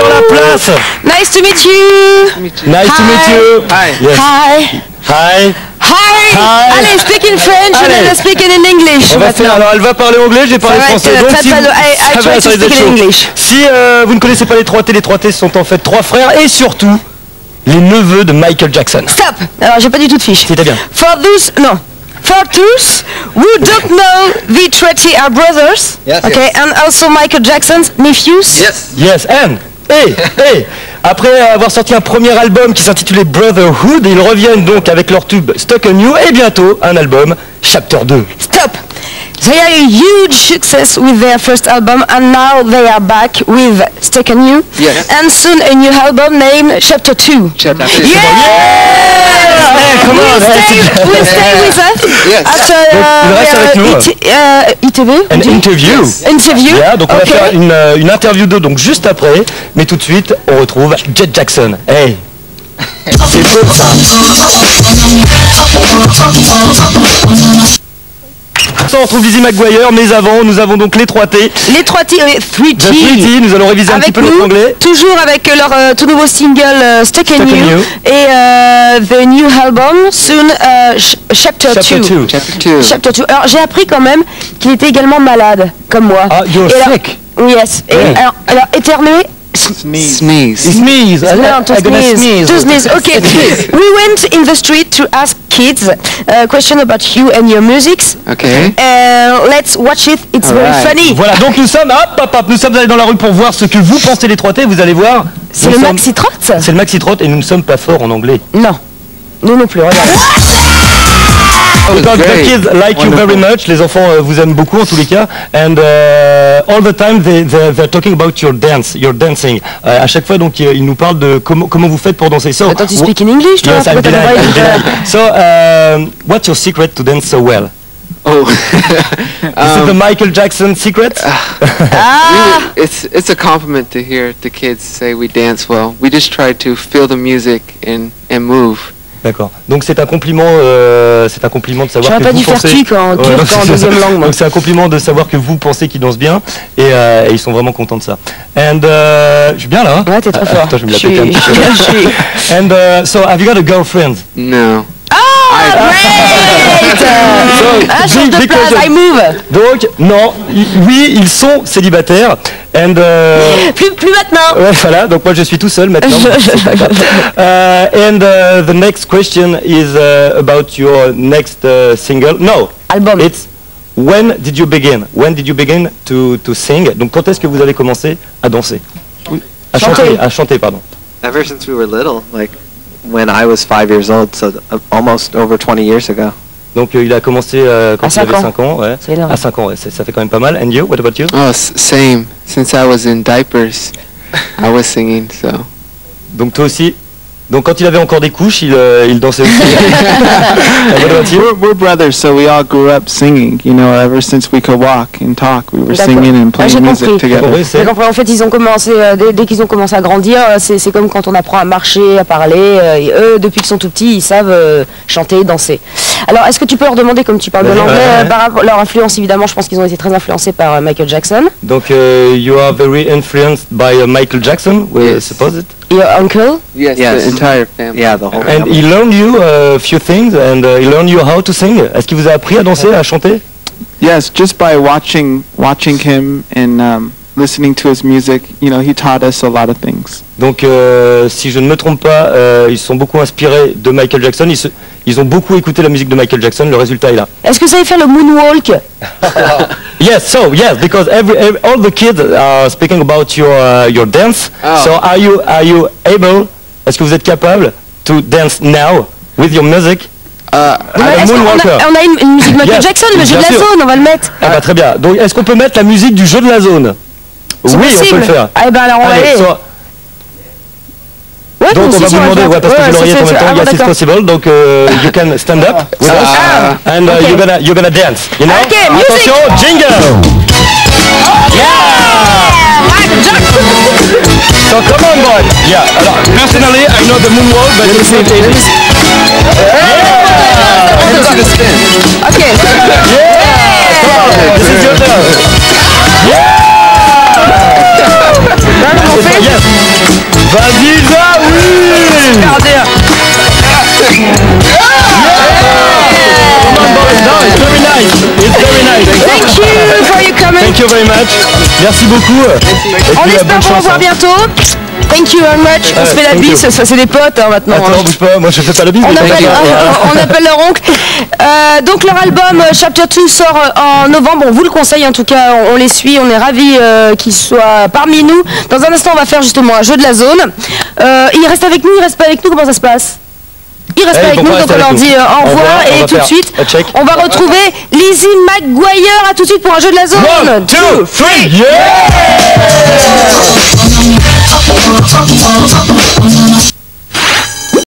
dans la place. Nice to meet you. Nice to meet you. Hi. Yes. Hi. Hi. Hi. Hi. Allez, speak in French and Allez. then speak in English. On va faire, alors elle va parler anglais, je vais parler va être, français. Donc très, si très- vous, I ça try va, to ça va speak être in chaud. English. Si vous ne connaissez pas les 3T, les 3T sont en fait 3 frères et surtout les neveux de Michael Jackson. Stop. Alors, j'ai pas du tout de fiche. C'était bien. For those who don't know, the Tretty are brothers. Yes, Okay, yes. and also Michael Jackson's nephews. Yes. Yes, and après avoir sorti un premier album qui s'intitulait Brotherhood, ils reviennent donc avec leur tube Stuck on You et bientôt un album Chapter 2. Stop. They had a huge success with their first album, and now they are back with Stuck on You, Yes. and soon a new album named Chapter 2. Chapter 2. Yeah! Hey, come on, Will stay with us Yes. after il reste avec nous. ITV? An interview. Interview? Yeah, donc on va Okay. faire une interview d'eux donc juste après, mais tout de suite on retrouve Jet Jackson. Hey, c'est beau ça. On retrouve Lizzie McGuire, mais avant nous avons donc les 3T. Les 3T, The 3T, nous allons réviser un petit avec peu notre nous, anglais. toujours avec leur tout nouveau single Stuck on You et the new album soon Chapter 2. Chapter 2. Chapter 2. Chapter 2. Alors j'ai appris quand même qu'il était également malade, comme moi. Ah, you're Et alors- sick. Yes. Et Ouais. alors éternuer. Sneeze. Sneeze. No, to I'm gonna sneeze. To sneeze. Okay. Sneeze. We went in the street to ask kids a question about you and your musics. Okay. Let's watch it. It's very Alright. funny. Voilà, donc nous sommes, nous sommes allés dans la rue pour voir ce que vous pensez les 3T, vous allez voir. C'est Nous le sommes- Maxi Trot. C'est le Maxi Trot et nous ne sommes pas forts en anglais. Non. Nous non plus. Regarde. Because the great. kids like you very much, les enfants vous aiment beaucoup en tous les cas, and all the time they're talking about your dancing. À chaque fois donc ils nous parlent de comment vous faites pour danser. So, Attends, tu speak in English, toi? yes, I'm Pourquoi t'as delighted, pas I'm parlé delighted. So, what's your secret to dance so well? Oh. Is it the Michael Jackson secret? Ah. It's a compliment to hear the kids say we dance well. We just try to feel the music and move. D'accord. Donc c'est un compliment de savoir J'aurais que pas vous dû faire pensez. tuc en turc donc en c'est deuxième ça. langue, moi. Donc c'est un compliment de savoir que vous pensez qu'ils dansent bien et ils sont vraiment contents de ça. And je suis bien là. Hein? Ouais, t'es trop fort. Attends, je vais me la Je péter un suis- petit peu. je suis- And so have you got a girlfriend? No. Great. Ah, change de because place, I move. Donc non, oui, ils sont célibataires. And Plus maintenant. ouais, voilà, donc moi je suis tout seul maintenant. C'est pas grave. The next question is about your next single. No, Album. it's when did you begin? When did you begin to sing? Donc quand est-ce que vous avez commencé à danser? À Chanter. à chanter, pardon. Ever since we were little, like when I was 5 years old, so almost over 20 years ago. Donc il a commencé quand À il avait 5 ans. 5 ans. Ouais. C'est énorme. À 5 ans, ouais, ça fait quand même pas mal. And you, what about you? Oh, same. Since I was in diapers, I was singing. So. Donc toi aussi. Donc quand il avait encore des couches, il dansait aussi. And what about you? We're brothers, so we all grew up singing. You know, ever since we could walk and talk, we were D'accord. singing and Ah, j'ai playing music compris. together. Oui, c'est- J'ai compris. En fait, ils ont commencé dès qu'ils ont commencé à grandir. C'est comme quand on apprend à marcher, à parler. Et eux, depuis qu'ils sont tout petits, ils savent chanter, danser. Alors, est-ce que tu peux leur demander, comme tu parles de Ouais, l'anglais, ouais. par rapport leur influence évidemment, je pense qu'ils ont été très influencés par Michael Jackson. Donc you are very influenced by Michael Jackson, we Yes. suppose it. Your uncle. Yes, Yes. the entire family. Yeah, the whole And he learned you a few things, and he learned you how to sing. Est-ce qu'il vous a appris à danser, à chanter? Yes, just by watching him and listening to his music, you know, he taught us a lot of things. Donc si je ne me trompe pas, ils sont beaucoup inspirés de Michael Jackson. Ils ont beaucoup écouté la musique de Michael Jackson. Le résultat est là. Est-ce que vous savez faire le moonwalk? Yes, because all the kids are speaking about your dance. Oh. So are you able? Est-ce que vous êtes capable to dance now with your music? Est-ce qu'on moonwalker. on a une musique Michael Yes, Jackson, le jeu de bien la sûr. zone, on va le mettre. Ah bah très bien. Donc est-ce qu'on peut mettre la musique du jeu de la zone? C'est Oui, on possible. peut le faire. Ah, ben alors on va Allez, aller. so- Ouais, donc on va vous demander, ouais, partagez l'oreillette en même temps. Yes, it's possible. Donc you can stand up with us, and okay. you're gonna dance. You know? Okay, music. Attention, jingle. So come on, boy. Yeah. Alors, personally, I know the moonwalk, but let me see it. Let me see the spin. Ok. Come on, this is your turn. Yeah. on fait? Yes. Vas-y, Isa, oui. Super dur. No, it's very nice. It's very nice. Thank you for your comment. Thank you very much. Merci beaucoup. Et On puis, espère bonne vous chance, revoir hein. bientôt. Thank you very much. On se fait la thank bise, you. ça c'est des potes maintenant. Attends, bouge pas, moi je fais pas la bise. On mais appelle, t'inquiète. on appelle leur oncle. Donc leur album Chapter 2 sort en novembre. On vous le conseille en tout cas. On les suit. On est ravis qu'ils soient parmi nous. Dans un instant, on va faire justement un jeu de la zone. Il reste avec nous, il reste pas avec nous. Comment ça se passe? Il reste Eh, pas avec faut nous, pas donc rester on leur avec dit nous. au Au revoir revoir, on et va tout de faire suite, un check. on va retrouver Lizzie McGuire. À tout de suite pour un jeu de la zone. 1, 2, 3, yeah!